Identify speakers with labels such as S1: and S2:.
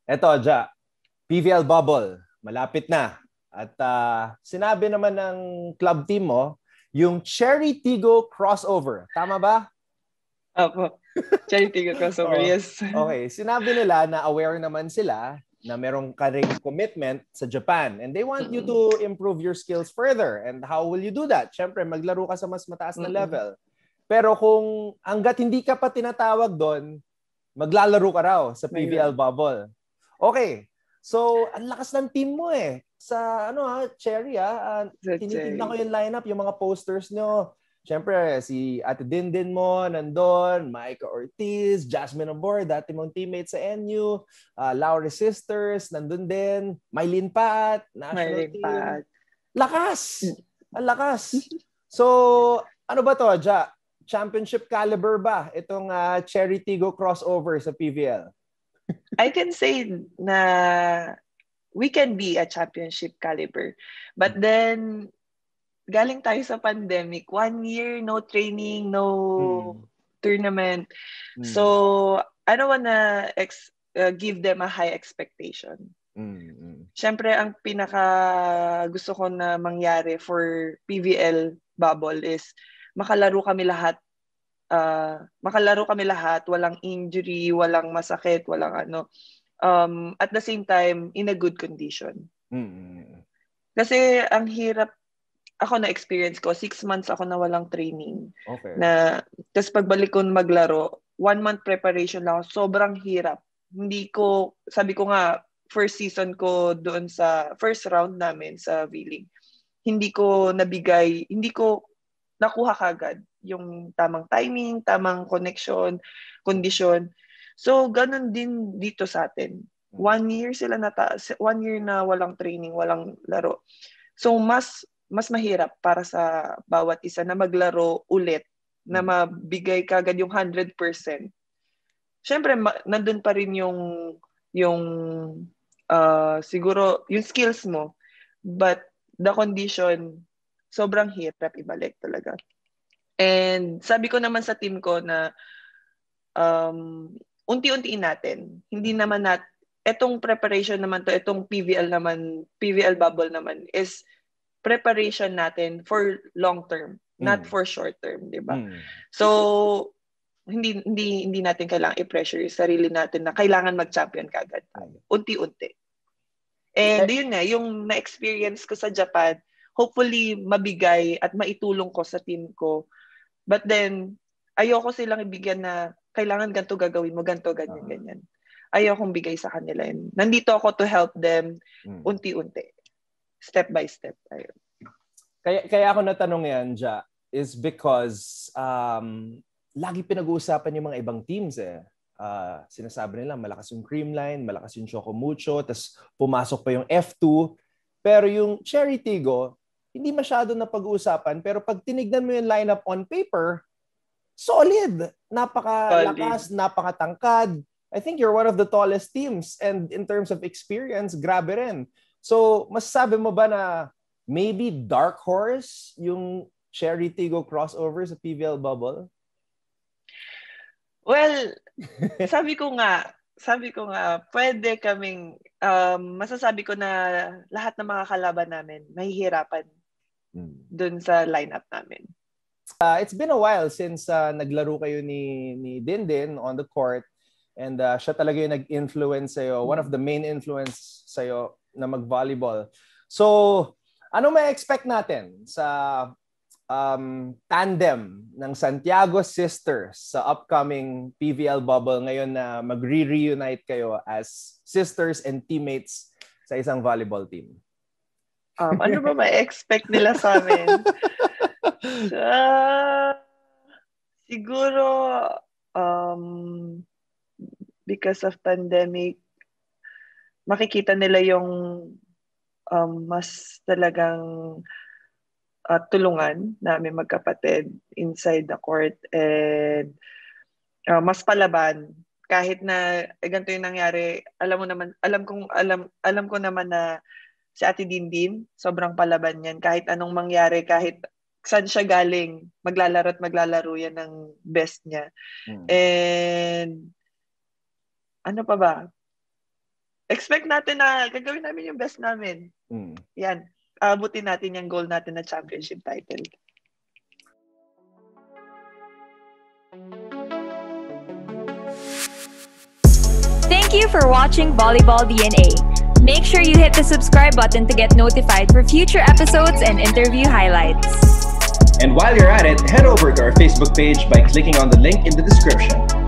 S1: Eto, Ja, PVL Bubble, malapit na. At sinabi naman ng club team mo, yung Chery Tiggo Crossover. Tama ba?
S2: Opo. Chery Tiggo Crossover, yes.
S1: Okay, sinabi nila na aware naman sila na merong karing commitment sa Japan and they want you to improve your skills further. And how will you do that? Siyempre, maglaro ka sa mas mataas na level. Pero kung hanggat hindi ka pa tinatawag doon, maglalaro ka raw sa PVL Bubble. Okay. So, ang lakas ng team mo eh. Sa Chery tinitignan ko yung lineup, yung mga posters nyo. Siyempre, si Ate Dindin mo, nandun, Micah Ortiz, Jasmine Abor, dati mong teammate sa NU, Laure Sisters, nandun din, Mylene Pat, national team. Lakas! Ang lakas! So, ano ba to, Ja? Championship caliber ba itong Chery Tiggo Crossover sa PVL?
S2: I can say na we can be a championship caliber. But then, galing tayo sa pandemic, 1 year, no training, no tournament. So, I don't wanna give them a high expectation. Siyempre, ang pinaka gusto ko na mangyari for PVL Bubble is makalaro kami lahat, walang injury, walang masakit, walang ano. At the same time, in a good condition. Kasi ang hirap, ako na-experience ko, 6 months ako na walang training.
S1: Okay.
S2: Tapos pagbalik ko maglaro, 1 month preparation lang ako, sobrang hirap. Sabi ko nga, first season ko doon sa first round namin sa Wheeling, hindi ko nakuha kagad yung tamang timing, tamang connection, condition. So, ganun din dito sa atin. 1 year 1 year na walang training, walang laro. So, mas mahirap para sa bawat isa na maglaro ulit, na mabigay kagad yung 100%. Siyempre, nandun pa rin yung siguro, yung skills mo. But the condition, sobrang hirap ibalik talaga. And sabi ko naman sa team ko na unti-untiin natin. Hindi naman etong preparation naman to, etong PVL Bubble naman is preparation natin for long term, not for short term, 'di ba? So hindi natin kailangang i-pressure yung sarili natin na kailangan mag-champion kagad tayo. Unti-unti. And yun na, yung na-experience ko sa Japan, hopefully mabigay at maitulong ko sa team ko. But then, ayoko silang ibigyan na kailangan ganito gagawin mo, ganito, ganyan. Ayokong bigay sa kanila yun. Nandito ako to help them unti-unti. Step by step. Ayun.
S1: Kaya ako natanong yan, Ja, is because lagi pinag-uusapan yung mga ibang teams eh. Sinasabi nila malakas yung Creamline, malakas yung Choco Mucho, tas pumasok pa yung F2. Pero yung Chery Tiggo, hindi masyado na pag-uusapan. Pero pag tinignan mo yung lineup on paper, solid. Napakalakas, napakatangkad. I think you're one of the tallest teams. And in terms of experience, grabe rin. So, masasabi mo ba na maybe dark horse yung Chery Tiggo Crossover sa PVL Bubble?
S2: Well, sabi ko nga, pwede kaming, masasabi ko na lahat ng mga kalaban namin mahihirapan dun sa lineup namin.
S1: It's been a while since naglaro kayo ni Dindin on the court, and siya talaga yung nag-influence sa'yo, one of the main influence sa'yo na mag-volleyball. So, ano may expect natin sa tandem ng Santiago sisters sa upcoming PVL Bubble ngayon na magre-reunite kayo as sisters and teammates sa isang volleyball team?
S2: Ano ba ma-expect nila sa amin? Siguro, because of pandemic, makikita nila yung mas talagang tulungan namin magkapatid inside the court, and mas palaban kahit na ganito yung nangyari. Alam ko naman na si Ate Dindin sobrang palaban yan, kahit anong mangyari, kahit saan siya galing, maglalaro yan ng best niya. And ano pa ba? expect natin na gagawin namin yung best namin. Yan. Abutin natin yung goal natin na championship title.
S3: Thank you for watching Volleyball DNA. Make sure you hit the subscribe button to get notified for future episodes and interview highlights.
S1: And while you're at it, head over to our Facebook page by clicking on the link in the description.